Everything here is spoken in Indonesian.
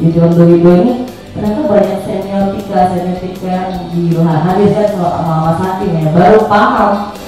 di tahun 2002 ini ternyata banyak senior tika yang dihadirkan sama Mas Hakim ya, baru paham